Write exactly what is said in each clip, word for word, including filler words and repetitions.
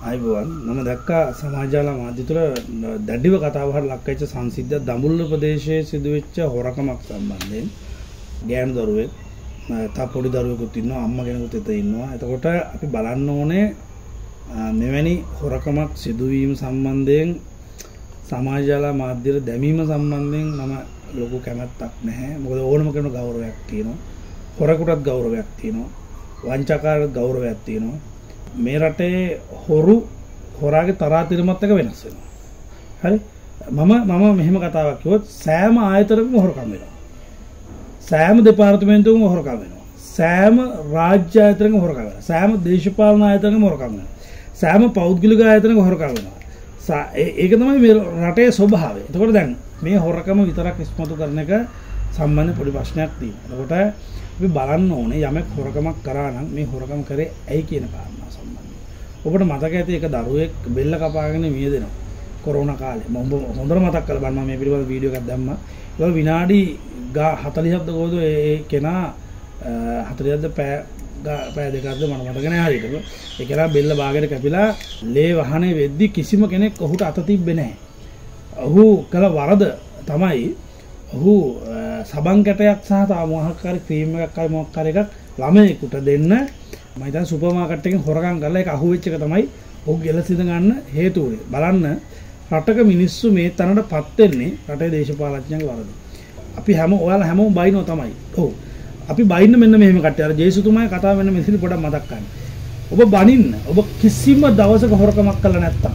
ආයිබෝවන් මම දැක්කා සමාජ ජාල මාධ්‍ය තුළ දැඩිව කතාබහට ලක් වෙච්ච සංසිද්ධියක් දඹුල්ල ප්‍රදේශයේ සිදුවෙච්ච හොරකමක් සම්බන්ධයෙන් ගෑනු දරුවෙක් තා පොඩි දරුවෙකුත් ඉන්නවා අම්මා කෙනෙකුත් එතන ඉන්නවා. එතකොට අපි බලන්න ඕනේ මෙවැනි හොරකමක් සිදුවීම සම්බන්ධයෙන් සමාජ ජාල මාධ්‍යවල දැමීම සම්බන්ධයෙන් මම ලොකු කැමැත්තක් නැහැ. මොකද ඕනම කෙනෙකුට ගෞරවයක් තියෙනවා. හොරකටත් ගෞරවයක් තියෙනවා. වංචකාරට ගෞරවයක් තියෙනවා. මේ රටේ හොරු හොරාගේ තරාතිරමත් එක වෙනස් වෙනවා. හරි? මම මම මෙහෙම කතාවක් කිව්වොත් සෑම ආයතනයකම හොරකම් වෙනවා. සෑම දෙපාර්තමේන්තුවකම හොරකම් වෙනවා. සෑම රාජ්‍ය ආයතනයකම හොරකම් වෙනවා. සෑම දේශපාලන ආයතනයකම හොරකම් වෙනවා. සෑම පෞද්ගලික ආයතනයකම හොරකම් වෙනවා. ඒක තමයි මේ රටේ ස්වභාවය. එතකොට දැන් මේ හොරකම විතරක් ඉස්මතු කරන එක සම්බන්ධ පොඩි ප්‍රශ්නයක් තියෙනවා. එතකොට අපි බලන්න ඕනේ යමෙක් හොරකමක් කරා නම් මේ හොරකම් කරේ ඇයි කියන කාරණා සම්බන්ධයෙන්. ඔබට මතක ඇති එක දරුවෙක් බෙල්ල කපාගෙන මියදෙනවා කොරෝනා කාලේ. මම හොඳට මතක් කරලා බලන්න මේ පිළිබඳ වීඩියෝ එකක් දැම්මා. ඒක විනාඩි හතළිහක්ද කොහොමද ඒ කෙනා හතළිහක්ද පැය පැය දෙකක්ද මම මතක නැහැ හරියට. ඒ කෙනා බෙල්ල බාගෙට කැපිලා ලේ වහනේ වෙද්දි කිසිම කෙනෙක් ඔහුට අත තිබ්බේ නැහැ. ඔහු කළ වරද තමයි ඔහු සබන් කැටයක් සහ තව මොහක් හරි ක්‍රීම් එකක් හරි මොකක් හරි එකක් ළමයෙකුට දෙන්න මම හිතන්නේ සුපර් මාකට් එකෙන් හොරකම් කරලා ඒක අහුවෙච්ච එක තමයි ඔහු ගෙලසිඳ ගන්න හේතුව උනේ. බලන්න රටක මිනිස්සු මේ තැනටපත් වෙන්නේ රටේ දේශපාලඥයන්ගේ වරද. අපි හැම ඔයාලා හැමෝම බයිනෝ තමයි. ඔව්. අපි බයින්න මෙන්න මෙහෙම කට්ටිය. අර ජේසුතුමාගේ කතාව වෙන මෙතන පොඩක් මතක් ගන්න. ඔබ බනින්න. ඔබ කිසිම දවසක හොරකමක් කළා නැත්තම්.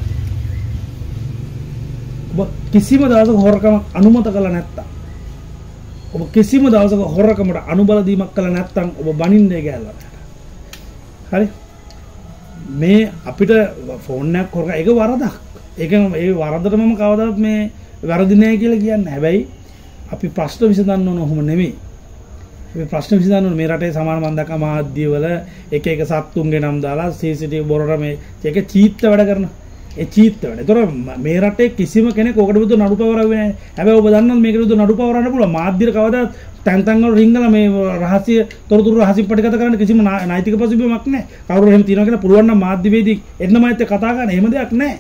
ඔබ කිසිම දවසක හොරකමක් අනුමත කළා නැත්තම්. ඔබ කිසිම දවසක හොරකමට අනුබල දීමක් කළා නැත්තම් ඔබ බනින්නේ ගෑල්ලා. හරි? මේ අපිට ෆෝන් එකක් හොරක ඒක වරදක්. ඒක ඒ වරදට මම කවදාවත් මේ වැරදි නෑ කියලා කියන්නේ. හැබැයි අපි ප්‍රශ්න විසඳන්න ඕන ඔහොම නෙමෙයි. අපි ප්‍රශ්න විසඳන්න ඕන මේ රටේ සමාන මන්දක මාධ්‍යවල එක එක සත්තුන්ගේ නම් දාලා සී සී ටී වී බොරර මේ ඒක චීත්ත වැඩ කරනවා. ඒ චීත්ත වැඩ. ඒතර මේ රටේ කිසිම කෙනෙක් ඔකට විරුද්ධ නඩු පවරන්නේ නැහැ. හැබැයි ඔබ දන්නවද මේකට විරුද්ධ නඩු පවරන්න පුළුවන් මාධ්‍යර කවදාවත් තැන් තැන් වල රිංගලා මේ රහස්‍ය තොරතුරු රහසින් පටිගත කරන්න කිසිම නෛතික පසුබිමක් නැහැ. කවුරු එහෙම තියනවා කියලා පුළුවන් නම් මාධ්‍යවේදී එන්නම ඇත්ත කතා කරන්න. එහෙම දෙයක් නැහැ.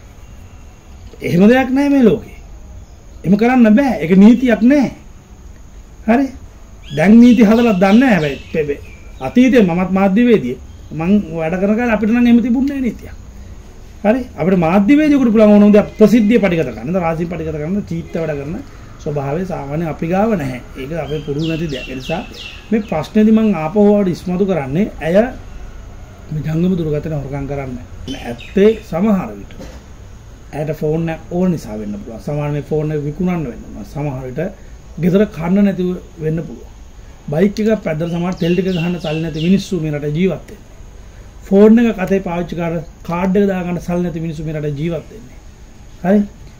එහෙම දෙයක් නැහැ මේ ලෝකේ. එහෙම කරන්න බෑ. ඒක නීතියක් නැහැ. හරි? දැන් නීති හදලා දන්නේ නැහැ හැබැයි. අතීතේ මමත් මාධ්‍යවේදී මං වැඩ කරන කාලේ අපිට නම් එහෙම තිබුණේ නැහැ නීතියක්. හරි? අපිට මාධ්‍යවේදියෙකුට පුළුවන් ඕන උදේ ප්‍රසිද්ධිය පටිගත කරන්න, රාජ්‍ය පටිගත කරන්න, චීත්ත වැඩ කරන ස්වභාවය සාමාන්‍ය අපි ගාව නැහැ. ඒක අපේ පුරුදු නැති දෙයක්. ඒ නිසා මේ ප්‍රශ්නේදී මම ආපහු වඩ ඉස්මතු කරන්නේ ඇය මේ ජංගම දුරකථන හොරකම් කරන්නේ ඇත්තේ සමහර විට. ඇයට ෆෝන් එක ඕන නිසා වෙන්න පුළුවන්. සමහර මේ ෆෝන් එක විකුණන්න වෙන්න පුළුවන්. සමහර විට ගෙදර කන්න නැතිව වෙන්න පුළුවන්. බයික් එකක් පැදලා සමහර තෙල් ටික ගහන්න සල්ලි නැති මිනිස්සු මේ රටේ ජීවත් වෙන්නේ. ෆෝන් එක කතේ පාවිච්චි කර කාඩ් එක දාගන්න සල්ලි නැති මිනිස්සු මේ රටේ ජීවත් වෙන්නේ. හරි?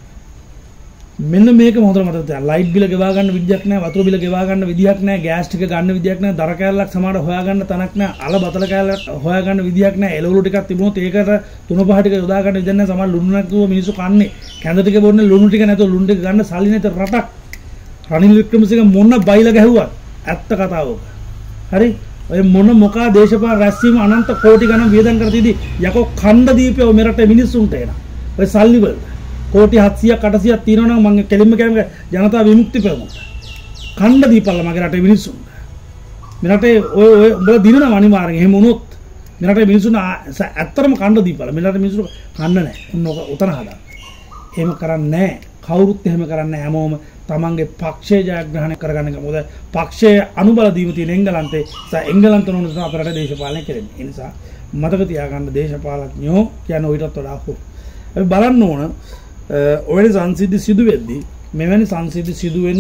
මෙන්න මේක හොඳට මතක තියාගන්න. ලයිට් බිල ගෙවා ගන්න විදියක් නැහැ, වතුර බිල ගෙවා ගන්න විදියක් නැහැ, ගෑස් ටික ගන්න විදියක් නැහැ, දර කෑල්ලක් සමහර හොයා ගන්න තැනක් නැහැ, අල බතල කෑල්ලක් හොයා ගන්න විදියක් නැහැ, එළවලු ටිකක් තිබුණොත් ඒකට තුන පහ ටික යොදා ගන්න විදියක් නැහැ. සමහර ලුණු නැතුව මිනිස්සු කන්නේ. කැඳ ටික බොන්නේ ලුණු ටික නැතුව ලුණු ටික ගන්න සල්ලි නැති රටක්. රනිල් වික්‍රමසිංහ මොන බයිලා ගැහුවත් ඇත්ත කතාවක. හරි? ඔය මොන මොකා දේශපාලන රැස්වීම අනන්ත කෝටි ගණන් වියදම් කර තියදී යකෝ ඛණ්ඩ දීපේ ඔය මෙරට මිනිස්සුන්ට එන. ඔය සල්ලි වල කෝටි හත්සියයක් අටසියයක් තියෙනවා නම් මම කෙලින්ම කියන්නේ ජනතා විමුක්ති පෙරමුණ. ඛණ්ඩ දීපල්ලා මගේ රටේ මිනිස්සුන්ට. මේ රටේ ඔය ඔය උඹලා දිනනවා අනිවාර්යෙන්. එහෙම වුණොත් මේ රටේ මිනිස්සුන් ඇත්තටම ඛණ්ඩ දීපල්ලා. මේ රටේ මිනිස්සු ඛණ්ඩ නැහැ. උන් උතන හදන්න. එහෙම කරන්නේ නැහැ. කවුරුත් එහෙම කරන්නේ නැහැ. හැමෝම තමන්ගේ පක්ෂය ජයග්‍රහණය කරගන්න එක. මොකද පක්ෂයේ අනුබල දීම තියෙන එංගලන්තේ සා එංගලන්ත නෝන තමයි අපේ රටේ දේශපාලනය කරන්නේ. ඒ නිසා මතක තියාගන්න දේශපාලඥයෝ කියන ඔයිටත් වඩා හො. අපි බලන්න ඕන ඔයනි සංසිද්ධි සිදු වෙද්දී මෙවැනි සංසිද්ධි සිදු වෙන්න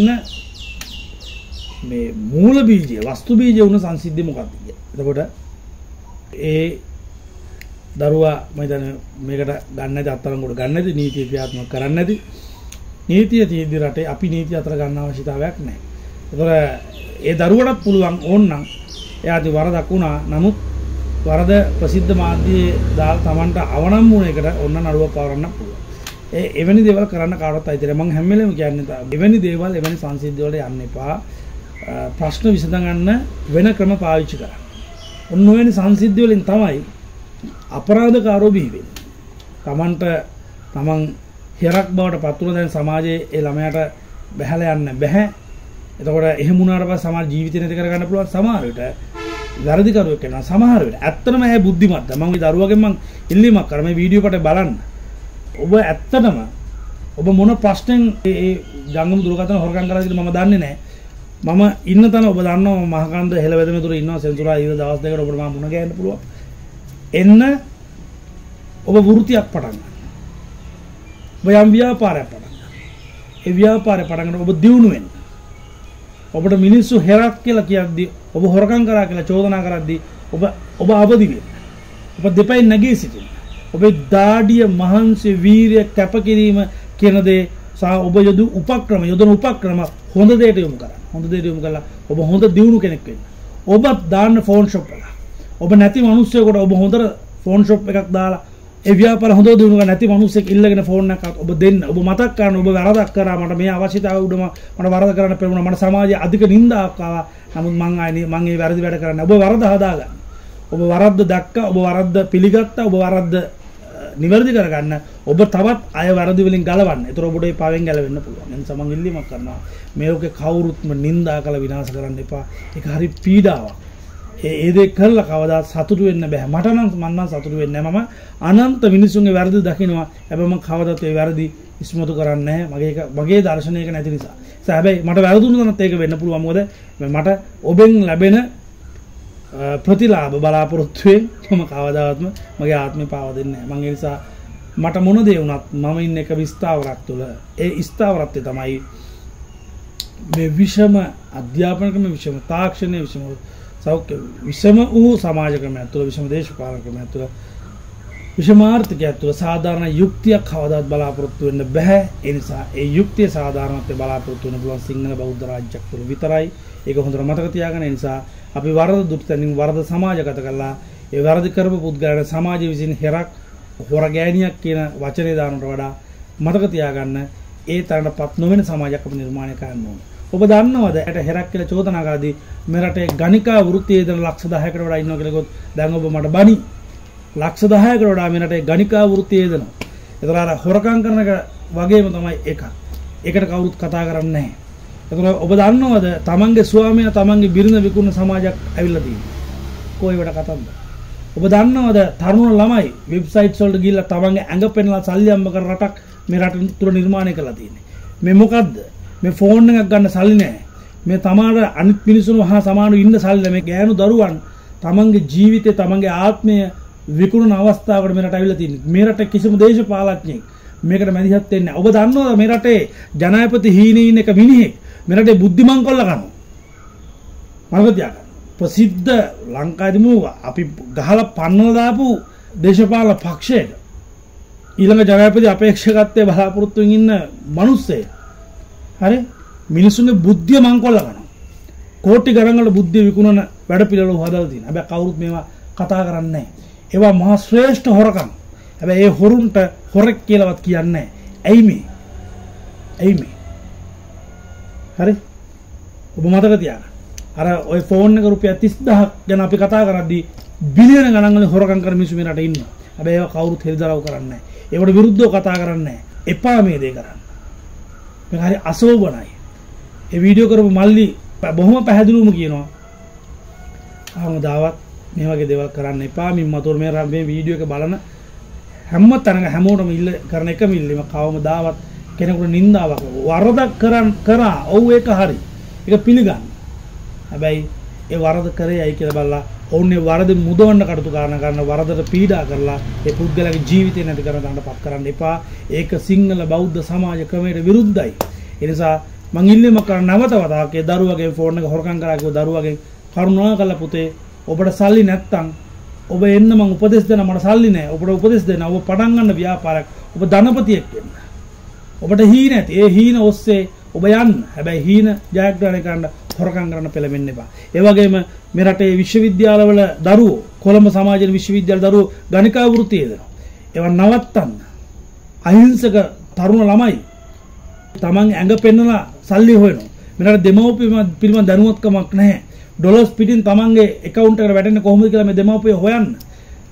මේ මූල බීජය වස්තු බීජය වුණ සංසිද්ධිය මොකක්ද කියන්නේ. එතකොට ඒ දරුවා මම හිතන්නේ මේකට ගන්න නැති අත්තරංගුවට ගන්න නැති නීතිය ක්‍රියාත්මක කරන්න නැති නීතිය තියෙද්දි රටේ අපි නීතිය අතර ගන්න අවශ්‍යතාවයක් නැහැ. ඒතර ඒ දරුවටත් පුළුවන් ඕනනම් එයාදී වරදක් වුණා. නමුත් වරද ප්‍රසිද්ධ මාධ්‍යයේ දාලා Tamanට අවනම් වුණ එකට ඔන්න නඩුවක් පවරන්න පුළුවන්. ඒ එවැනි දේවල් කරන්න කාටවත් අයිති නැහැ. මම හැම වෙලේම කියන්නේ එවැනි දේවල් එවැනි සංසිද්ධි වලට යන්න එපා. ප්‍රශ්න විසඳගන්න වෙන ක්‍රම පාවිච්චි කරන්න. ඔන්න ඔයනි සංසිද්ධි වලින් තමයි අපරාධකාරෝ බිහි වෙන්නේ. තමන්ට තමන් හිරක් බවට පත් වුණ දැන් සමාජයේ ඒ ළමයාට බැහැලා යන්න බෑ. එතකොට එහෙම වුණාට පස්සේ සමහර ජීවිතේ නැති කරගන්න පුළුවන් සමහර විට වැරදි කරුවෙක් වෙනවා සමහර විට. ඇත්තටම ඇය බුද්ධිමත්ද. මම මේ දරුවගෙන් මම ඉල්ලීමක් කරා මේ වීඩියෝ කට බලන්න. ඔබ ඇත්තටම ඔබ මොන ප්‍රශ්නෙන් ඒ ජංගම දුරකථන හොරකම් කරලා කියලා මම දන්නේ නැහැ. මම ඉන්න තැන ඔබ දන්නවා මහකන්ද හෙළවෙද මෙතුර ඉන්නවා සෙන්සුරා ඊට දවස් දෙකකට ඔබට මම මුණ ගැහෙන්න පුළුවන්. එන්න ඔබ වෘත්තියක් පටන් ගන්න. ඔබ යම් ව්‍යාපාරයක් පටන් ගන්න. ඒ ව්‍යාපාරය පටන් ගන්න ඔබ දියුණු වෙන්න. ඔබට මිනිස්සු හෙරක් කියලා කියද්දි ඔබ හොරකම් කරා කියලා චෝදනා කරද්දි ඔබ ඔබ අවදි වෙන්න. ඔබ දෙපයින් නැගී සිටින්න. ඔබේ දාඩිය මහන්සිය වීරිය කැපකිරීම කියන දේ සහ ඔබ යොදු උපක්‍රම යොදන උපක්‍රම හොඳ දෙයට යොමු කරන්න. හොඳ දෙයට යොමු කළා ඔබ හොඳ දියුණු කෙනෙක් වෙන්න. ඔබ දාන්න ෆෝන් ෂොප් එක. ඔබ නැති මිනිස්සුෙකුට ඔබ හොඳ ෆෝන් ෂොප් එකක් දාලා ඒ ව්‍යාපාර හොඳ දියුණු කරලා නැති මිනිස්සෙක් ඉල්ලගෙන ෆෝන් එකක් ඔබ දෙන්න. ඔබ මතක් කරන්න ඔබ වරදක් කරා මට මේ අවශ්‍යතාවය උඩම මට වරද කරන්න පෙරුණා. මට සමාජයේ අධික නින්දාවක් ආවා. නමුත් මං ආයේ මං ඒ වැරදි වැඩ කරන්නේ. ඔබ වරද හදාගන්න. ඔබ වරද්ද දැක්කා. ඔබ වරද්ද පිළිගත්තා. ඔබ වරද්ද නිවැරදි කරගන්න. ඔබ තවත් අය වැරදි වලින් ගලවන්න. ඒතර ඔබට ඒ පාවෙන් ගැලවෙන්න පුළුවන්. එනිසා සමන් ඉල්ලීමක් කරනවා. මේකේ කවුරුත්ම නින්දා කළ විනාශ කරන්න එපා. ඒක හරි පීඩාවක්. ඒ ඒ දේ කරලා කවදාත් සතුටු වෙන්න බෑ. මට නම් මම නම් සතුටු වෙන්නේ නැහැ. මම අනන්ත මිනිසුන්ගේ වැරදි දකිනවා. හැබැයි මම කවදාත් ඒ වැරදි ඉස්මතු කරන්නේ නැහැ. මගේ එක මගේ දර්ශනයක නැති නිසා. ඒ හැබැයි මට වැරදුනොත් ඒක වෙන්න පුළුවන්. මොකද මට ඔබෙන් ලැබෙන ප්‍රතිලාභ බලාපොරොත්තුවෙන් මම කවදාවත්ම මගේ ආත්මය පාව දෙන්නේ නැහැ. මම ඒ නිසා මට මොන දේ වුණත් මම ඉන්නේ එක විස්තාවරක් තුළ. ඒ ස්ථාවරත්වය තමයි මේ විෂම අධ්‍යාපන ක්‍රම විෂම තාක්ෂණයේ විෂම සෞඛ්‍ය විෂම වූ සමාජ ක්‍රමයක් තුළ විෂම දේශපාලන ක්‍රමයක් තුළ විෂමාර්ථකයක් තුළ සාධාරණ යුක්තියක් කවදාවත් බලාපොරොත්තු වෙන්න බෑ. ඒ නිසා ඒ යුක්තිය සාධාරණත්වයට බලාපොරොත්තු වෙන්න පුළුවන් සිංහල බෞද්ධ රාජ්‍යයක් තුළ විතරයි. ඒක හොඳට මතක තියාගන්න. ඒ නිසා අපි වරද දුටුතැනින් වරද සමාජගත කළා. ඒ වරද කරපු පුද්ගලයන් සමාජ විසින් හෙරක් හොර ගෑණියක් කියන වචනේ දානට වඩා මතක තියාගන්න ඒ තරණපත් නොවන සමාජයක් අපි නිර්මාණය කරන්න ඕනේ. ඔබ දන්නවද ඇට හෙරක් කියලා චෝදනා කරද්දී මේ රටේ ගණිකා වෘත්තියේ දන ලක්ෂ දහයකට වඩා ඉන්නවා කියලා කිව්වොත් දැන් ඔබ මට බනි. ලක්ෂ දහයකට වඩා මේ රටේ ගණිකා වෘත්තියේ දනවා. ඒතර අර හොරකම් කරන එක වගේම තමයි එක. ඒකට කවුරුත් කතා කරන්නේ නැහැ. ඒතර ඔබ දන්නවද තමන්ගේ ස්වාමියා තමන්ගේ බිරිඳ විකුණන සමාජයක් ඇවිල්ලා තියෙනවා. කොයි වඩ කතන්ද? ඔබ දන්නවද තරුණ ළමයි වෙබ්සයිට්ස් වලට ගිහිල්ලා තමන්ගේ ඇඟ පෙන්ලා සල්ලි අම්බ කර රටක් මේ රට තුර නිර්මාණය කරලා තියෙන්නේ. මේ මොකද්ද? මේ ෆෝන් එකක් ගන්න සල්ලි නැහැ. මේ තමාට අනිත් මිනිස්සුන්ව හා සමානව ඉන්න සල්ලි නැහැ. මේ ගෑනු දරුවන් තමන්ගේ ජීවිතේ තමන්ගේ ආත්මය විකුණන අවස්ථාවකට මේ රට ඇවිල්ලා තියෙන්නේ. මේ රට කිසිම දේශපාලඥයෙක් මේකට මැදිහත් වෙන්නේ නැහැ. ඔබ දන්නවද මේ රටේ ජනාධිපති හීනේ ඉන්න එක මිනිහෙක් මේ රටේ බුද්ධිමං කොල්ල කරනවා. මම කියනවා ප්‍රසිද්ධ ලංකාවේදීම අපි ගහලා පන්නලා දාපු දේශපාලන පක්ෂයක ඊළඟ ජනාධිපති අපේක්ෂකත්වයේ බලාපොරොත්තුෙන් ඉන්න මිනිස්සෙක් හරි මිනිසුන්ගේ බුද්ධිය මංකොල්ල කරනවා. කෝටි ගණන් වල බුද්ධිය විකුණන වැඩ පිළිවෙල හදලා තියෙනවා. හැබැයි කවුරුත් මේවා කතා කරන්නේ නැහැ. ඒවා මහා ශ්‍රේෂ්ඨ හොරකම්. හැබැයි ඒ හොරුන්ට හොරෙක් කියලාවත් කියන්නේ නැහැ. ඇයි මේ? ඇයි මේ? හරි? ඔබ මතක තියාගන්න. අර ওই ෆෝන් එක රුපියල් තිස් දහයක් ගැන අපි කතා කරද්දී බිලියන ගණන් වලින් හොරකම් කරන මිනිස්සු මේ රටේ ඉන්නවා. හැබැයි ඒවා කවුරුත් හෙළිදරව් කරන්නේ නැහැ. ඒවට විරුද්ධව කතා කරන්නේ නැහැ. එපා මේ දේ කරන්න. මේක හරි අසෝබනයි. ඒ වීඩියෝ කරපු මල්ලි බොහොම පැහැදිලිවම කියනවා. ආවදාවත් මේ වගේ දේවල් කරන්න එපා. මින් මතොර මේ මේ වීඩියෝ එක බලන හැම තැනක හැමෝටම ඉල්ල කරන එකම ඉල්ලීම කවමදාවත් කෙනෙකුට නින්දාවක් වරදක් කරන් කරා. ඔව් ඒක හරි. ඒක පිළිගන්න. හැබැයි ඒ වරද කරේයි කියලා බලලා ඔවුන්ගේ වරද මුදවන්න කටයුතු කරන කරන වරදට පීඩා කරලා ඒ පුද්ගලයාගේ ජීවිතය නැති කරන දඬ පත් කරන්න එපා. ඒක සිංහල බෞද්ධ සමාජ ක්‍රමයට විරුද්ධයි. ඒ නිසා මං ඉල්ලීම කරන නැවත වතාවක් ඒ දරුවගේ ෆෝන් එක හොරකම් කරා කිව්ව දරුවගේ කරුණාකරලා පුතේ ඔබට සල්ලි නැත්තම් ඔබ එන්න මං උපදෙස් දෙන්න මට සල්ලි නැහැ. ඔබට උපදෙස් දෙන්න. ඔබ පටන් ගන්න ව්‍යාපාරයක්. ඔබ ධනපතියෙක් වෙන්න. ඔබට හීන ඇති. ඒ හීන ඔස්සේ ඔබ යන්න. හැබැයි හීන ජයග්‍රහණය කරන්න හොරකම් කරන්න පෙළඹෙන්න එපා. ඒ වගේම මේ රටේ විශ්වවිද්‍යාලවල දරුවෝ කොළඹ සමාජයේ විශ්වවිද්‍යාල දරුවෝ ගණිකා වෘත්තියේ දෙනවා. ඒවා නවත්තන්න. අහිංසක තරුණ ළමයි තමන් ඇඟ පෙන්නලා සල්ලි හොයනවා. මේ රටේ දෙමව්පියන් පිළිබඳ දැනුවත්කමක් නැහැ. ඩොලර්ස් පිටින් තමන්ගේ account එකට වැටෙන්නේ කොහොමද කියලා මේ දෙමව්පිය හොයන්න.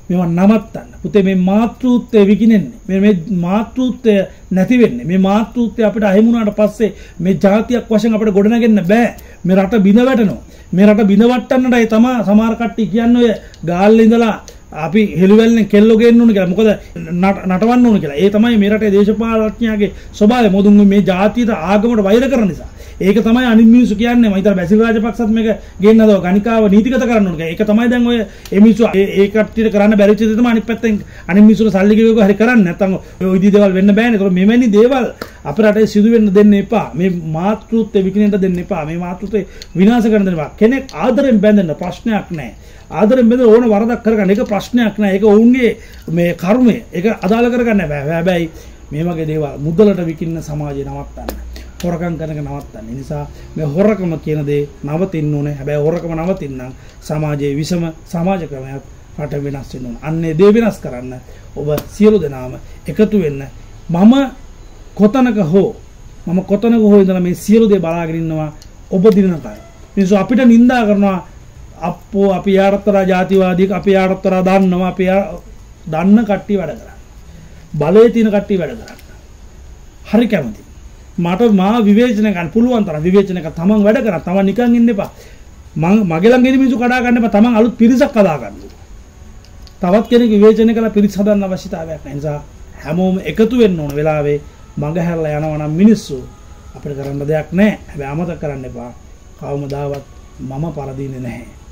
මේවා නවත්තන්න. පුතේ මේ මාතෘත්වය විකිනෙන්නේ. මේ මේ මාතෘත්වය නැති වෙන්නේ. මේ මාතෘත්වය අපිට අහිමුණාට පස්සේ මේ ජාතියක් වශයෙන් අපිට ගොඩනගෙන්න බෑ. මේ රට බිඳ වැටෙනවා. මේ රට බිඳ වට්ටන්නටයි තමයි සමහර කට්ටිය කියන්නේ ඔය ගාල්ලේ ඉඳලා අපි හෙළුවැල්ලෙන් කෙල්ලෝ ගේන්න ඕන කියලා. මොකද නටවන්න ඕන කියලා. ඒ තමයි මේ රටේ දේශපාලඥයාගේ ස්වභාවය. මොදුන් මේ ජාතියට ආගමට වෛර කරන නිසා. ඒක තමයි අනිත් මිනිස්සු කියන්නේ. මම හිතන බැසිල් රාජපක්ෂත් මේක ගේන්න හදව ගණිකාව නීතිගත කරන්න ඕන කියලා. ඒක තමයි දැන් ඔය මේ මිනිස්සු ඒ කට්ටියට කරන්න බැරි චිත තමයි අනිත් පැත්තෙන් අනිත් මිනිස්සුන්ට සල්ලි ගෙවක හරි කරන්නේ. නැත්තම් ඔය විදිහේ දේවල් වෙන්න බෑනේ. ඒතකොට මෙවැනි දේවල් අපේ රටේ සිදු වෙන්න දෙන්න එපා. මේ මාතෘත්වය විකිනෙන්න දෙන්න එපා. මේ මාතෘත්වය විනාශ කරන්න දෙන්න එපා. කෙනෙක් ආදරෙන් බැඳෙන්න ප්‍රශ්නයක් නැහැ. ආදරෙන් බැඳ ඕන වරදක් කරගන්න ඒක ප්‍රශ්නයක් නෑ. ඒක ඔවුන්ගේ මේ කර්මය. ඒක අදාළ කරගන්න බෑ. හැබැයි මේ වගේ දේවල් මුදලට විකින්න සමාජය නවත්තන්න. හොරකම් කරන එක නවත්තන්න. ඒ නිසා මේ හොරකම කියන දේ නවතින්න ඕනේ. හැබැයි හොරකම නවතින්න සමාජයේ විසම සමාජ ක්‍රමයක් රට වෙනස් වෙන්න ඕන. අන්නේ දේ වෙනස් කරන්න ඔබ සියලු දෙනාම එකතු වෙන්න. මම කොතනක හෝ මම කොතනක හෝ ඉඳලා මේ සියලු දේ බලාගෙන ඉන්නවා ඔබ දිනනකයි. මිනිස්සු අපිට නිඳා කරනවා අපෝ අපි යාරතරා ජාතිවාදීක අපි යාරතරා දන්නවා අපි දන්න කට්ටිය වැඩ කරන්නේ. බලයේ තියෙන කට්ටිය වැඩ කරන්නේ. හරි කැමති. මට මා විවේචනය ගන්න පුළුවන් තරම් විවේචනයක තමන් වැඩ කරා. තමන් නිකන් ඉන්න එපා. මම මගේ ළඟ ඉන්න මිනිස්සු කඩා ගන්න එපා. තමන් අලුත් පිරිසක් කඩා ගන්න. තවත් කෙනෙක් විවේචනය කරලා පිරිස හදන්න අවශ්‍යතාවයක් නැහැ. නිසා හැමෝම එකතු වෙන්න ඕන වෙලාවේ මඟ හැරලා යනවා නම් මිනිස්සු අපිට කරන්න දෙයක් නැහැ. හැබැයි අමතක කරන්න එපා. කවමදාවත් මම පරදීන්නේ නැහැ.